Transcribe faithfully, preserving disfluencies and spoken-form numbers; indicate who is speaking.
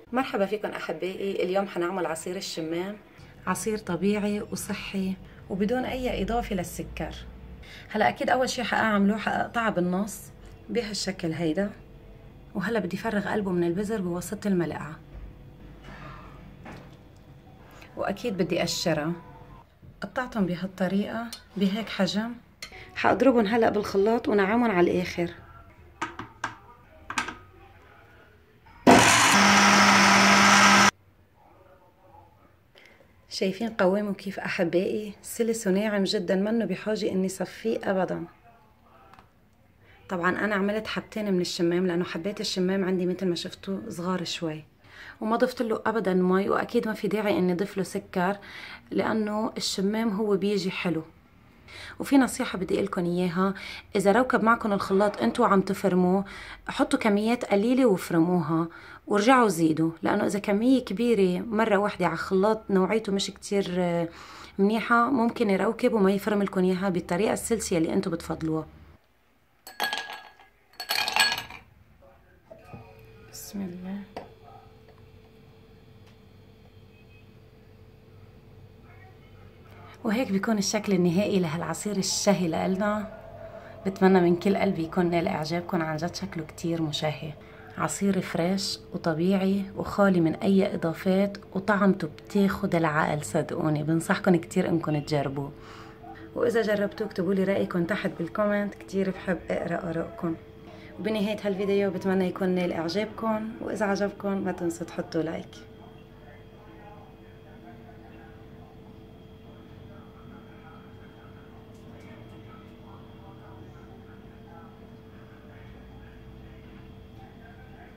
Speaker 1: مرحبا فيكم أحبائي. اليوم حنعمل عصير الشمام، عصير طبيعي وصحي وبدون أي إضافة للسكر. هلا أكيد أول شي حأعمله حأقطعه بالنص بهالشكل هيدا، وهلا بدي فرغ قلبه من البذر بواسطة الملعقة، وأكيد بدي أقشرها. قطعتهم بهالطريقة بهيك حجم. حأضربهم هلا بالخلاط ونعمهم على الآخر. شايفين قوامه كيف أحبائي؟ سلس وناعم جدا، منه بحاجة إني صفيه أبدا. طبعا أنا عملت حبتين من الشمام لأنه حبات الشمام عندي مثل ما شفتوا صغار شوي، وما ضفت له أبدا مي، وأكيد ما في داعي إني ضيف له سكر لأنه الشمام هو بيجي حلو. وفي نصيحة بدي أقولكم إياها، إذا روكب معكم الخلاط أنتوا عم تفرموه، حطوا كميات قليلة وفرموها ورجعوا زيدوا، لأنه إذا كمية كبيرة مرة واحدة على خلاط نوعيته مش كتير منيحة ممكن يروكب وما يفرم لكم إياها بالطريقة السلسية اللي أنتوا بتفضلوها. بسم الله. وهيك بيكون الشكل النهائي لهالعصير الشهي لإلنا. بتمنى من كل قلبي يكون نال إعجابكم، عن جد شكله كتير مشهي. عصير فريش وطبيعي وخالي من أي إضافات، وطعمته بتاخد العقل، صدقوني بنصحكم كتير إنكم تجربوه. وإذا جربتوه اكتبوا لي رأيكم تحت بالكومنت، كتير بحب أقرأ آرائكم. وبنهاية هالفيديو بتمنى يكون نال إعجابكم، وإذا عجبكم ما تنسوا تحطوا لايك.